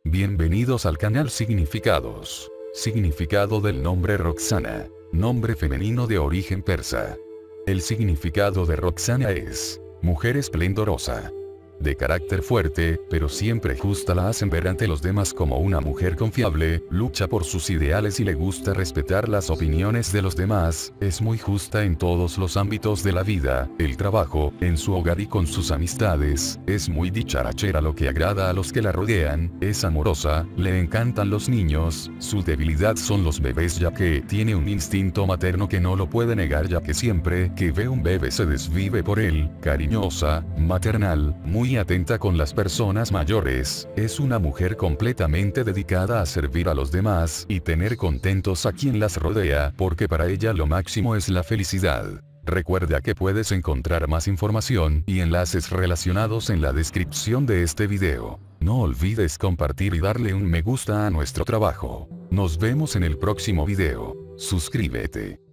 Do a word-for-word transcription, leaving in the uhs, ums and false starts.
Bienvenidos al canal Significados. Significado del nombre Roxana. Nombre femenino de origen persa. El significado de Roxana es: mujer esplendorosa. De carácter fuerte, pero siempre justa, la hacen ver ante los demás como una mujer confiable, lucha por sus ideales y le gusta respetar las opiniones de los demás, es muy justa en todos los ámbitos de la vida, el trabajo, en su hogar y con sus amistades, es muy dicharachera, lo que agrada a los que la rodean, es amorosa, le encantan los niños, su debilidad son los bebés ya que tiene un instinto materno que no lo puede negar ya que siempre que ve un bebé se desvive por él, cariñosa, maternal, muy Muy atenta con las personas mayores, es una mujer completamente dedicada a servir a los demás y tener contentos a quien las rodea, porque para ella lo máximo es la felicidad. Recuerda que puedes encontrar más información y enlaces relacionados en la descripción de este video. No olvides compartir y darle un me gusta a nuestro trabajo. Nos vemos en el próximo video. Suscríbete.